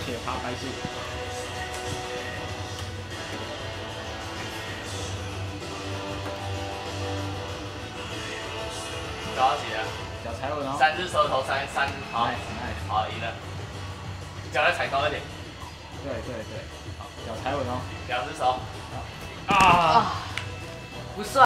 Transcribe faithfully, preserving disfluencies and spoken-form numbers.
且爬白树。 找到几了？ 脚踩稳哦。 三只舌头，三三好，好赢了。脚再踩高一点。 对对对，好，脚踩稳哦。 两只手。 啊， 不算。